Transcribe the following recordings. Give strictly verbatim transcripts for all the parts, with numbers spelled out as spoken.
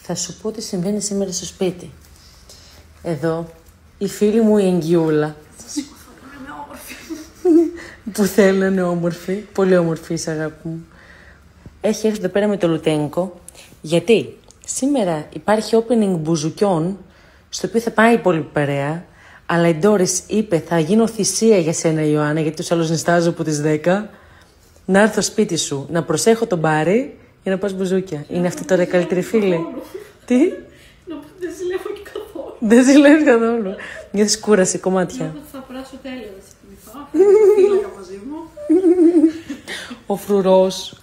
Θα σου πω τι συμβαίνει σήμερα στο σπίτι. Εδώ, η φίλη μου η Εγγιούλα. Θα σηκωθώ που είναι όμορφη. Που θέλει να είναι όμορφη. Πολύ όμορφη είσαι, αγάπη μου. Έχει έρθει εδώ πέρα με το Λουτένκο. Γιατί σήμερα υπάρχει opening μπουζουκιών, στο οποίο θα πάει η υπόλοιπη παρέα. Αλλά η Ντόρις είπε, θα γίνω θυσία για σένα, Ιωάννα, γιατί τους άλλους νηστάζω από τις δέκα. Να έρθω σπίτι σου, να προσέχω τον Μπάρι για να πας μπουζούκια. Είναι αυτή τώρα η καλύτερη φίλη. Τι? Να πω δεν ζηλεύω και καθόλου. Δεν ζηλεύεις καθόλου. Νιώθεις κούραση, κομμάτια. Νιώθω ότι θα περάσω τέλεια, δεν σε θυμηθώ. Θα φύλαγα μαζί μου. Ο φρουρός.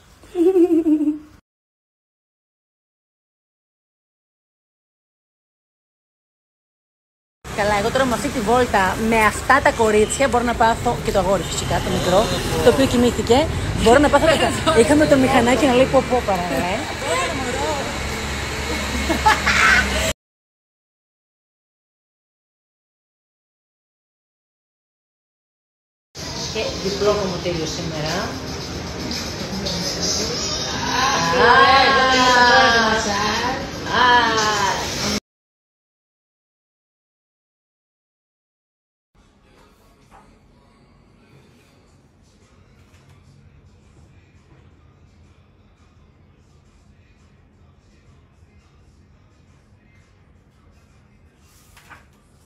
Καλά, εγώ τώρα με αυτή τη βόλτα, με αυτά τα κορίτσια, μπορώ να πάθω, και το αγόρι φυσικά, το μικρό, το οποίο κοιμήθηκε, μπορώ να πάθω και είχαμε το μηχανάκι να λέει πω πω παραλέ. Και διπλό κομμωτήριο σήμερα.